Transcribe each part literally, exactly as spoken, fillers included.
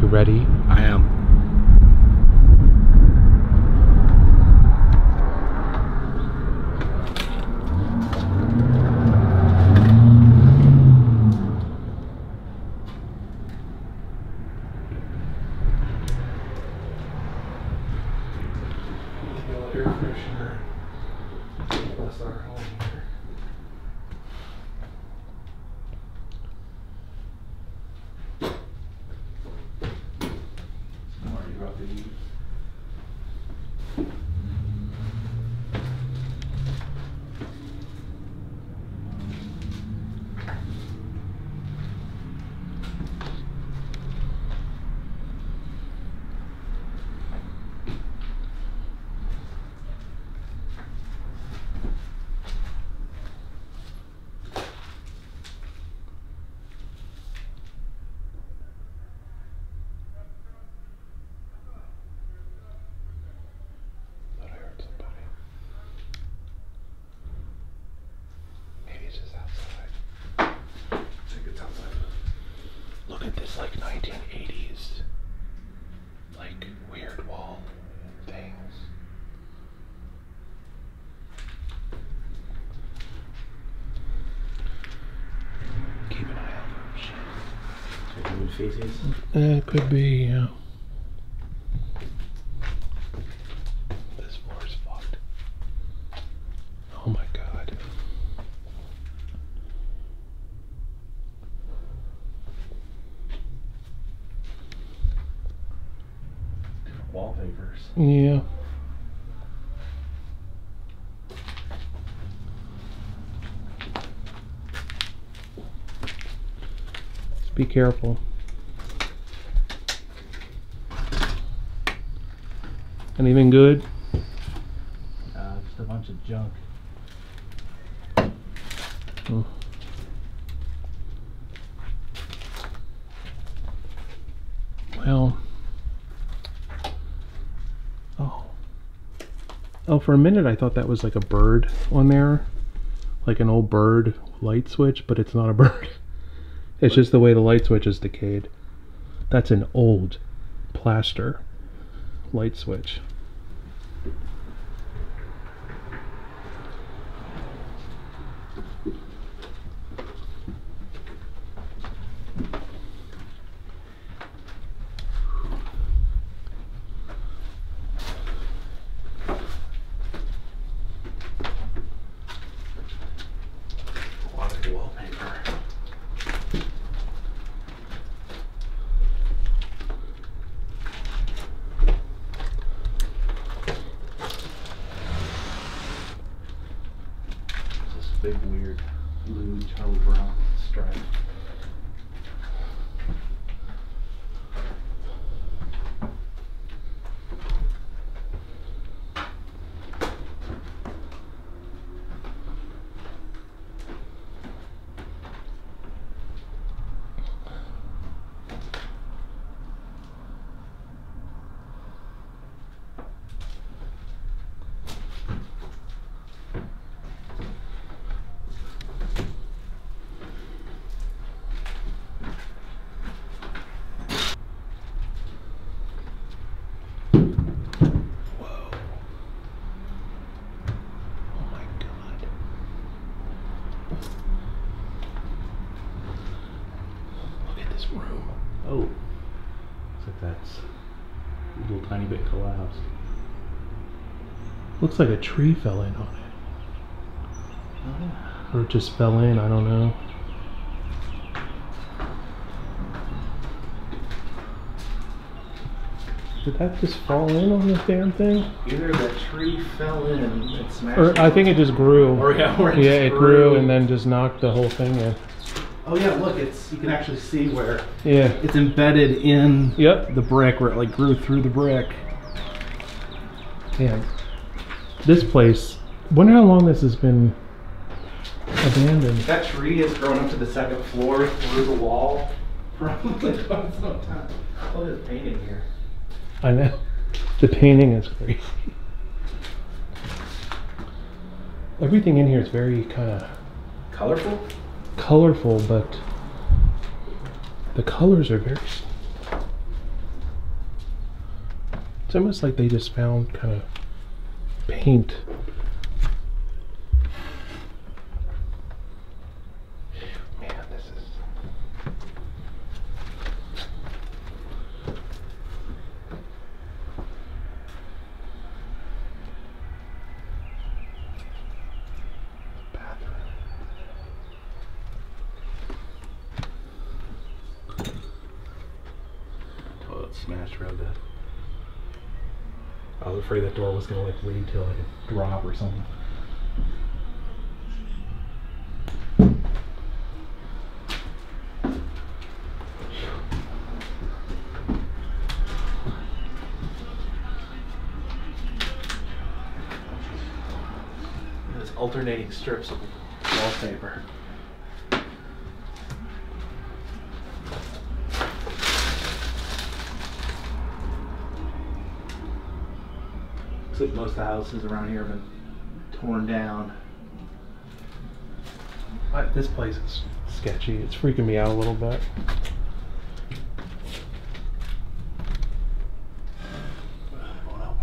ready? I am. Air freshener. That's our home here. Sorry about the heat. Look at this, like nineteen eighties, like weird wall things. Keep an eye out for shit. So human feces? Uh, it could be, yeah. This floor is fucked. Oh my god. Wallpapers. Yeah. Just be careful. Anything good? Uh, just a bunch of junk. Oh. Well. Oh. Oh, for a minute I thought that was like a bird on there. Like an old bird light switch, but it's not a bird. It's just the way the light switch is decayed. That's an old plaster light switch. Wallpaper. This big weird blue Charlie Brown stripe. Room. Oh, looks like that's a little tiny bit collapsed. Looks like a tree fell in on it. Oh, yeah. Or it just fell in, I don't know. Did that just fall in on this damn thing? Either the tree fell in and smashed Or I think it just grew. Or yeah, or it yeah, just it grew and then just knocked the whole thing in. Oh yeah, look, it's you can actually see where Yeah. it's embedded in Yep. the brick, where it like grew through the brick. Damn. This place, wonder how long this has been abandoned. That tree has grown up to the second floor through the wall. Probably quite some time. Look at this painting here. I know. The painting is crazy. Everything in here is very kind of Colorful? colorful, but the colors are very It's almost like they just found kind of paint. Man, this is... bathroom. Oh, it's smashed real good. I was afraid that door was gonna like lead to like a drop or something. There's alternating strips of wallpaper. Looks like most of the houses around here have been torn down. I, this place is sketchy. It's freaking me out a little bit. Going up.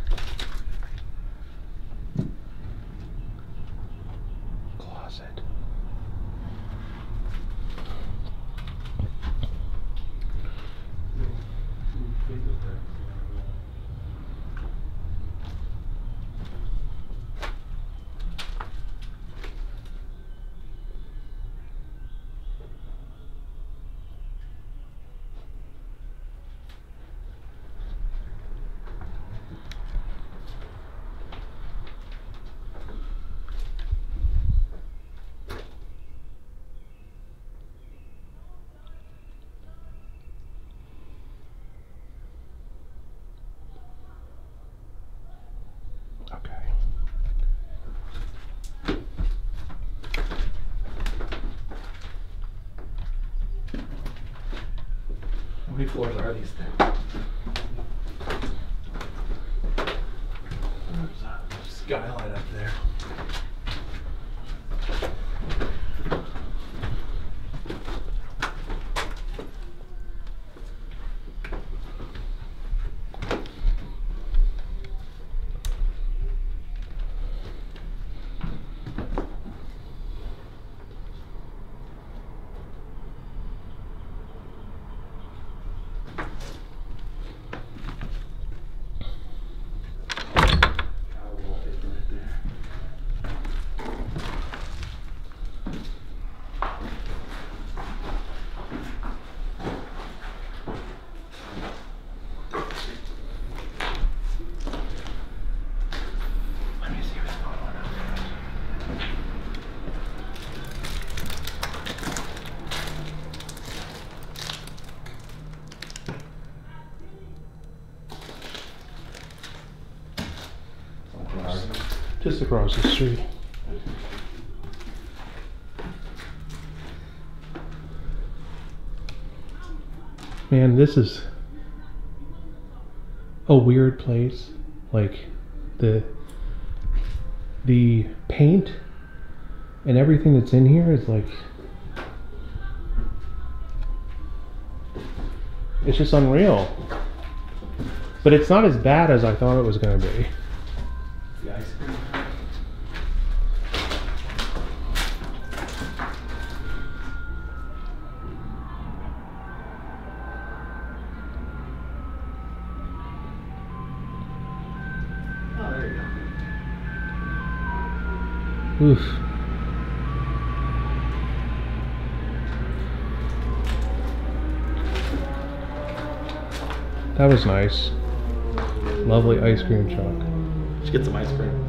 Closet. Okay. How many floors are these things? There's a skylight up there. Just across the street. Man, this is a weird place. Like the the paint and everything that's in here is like, it's just unreal. But it's not as bad as I thought it was going to be. The ice cream. Oh, there you go. Oof. That was nice. Lovely ice cream truck. Let's get some ice cream.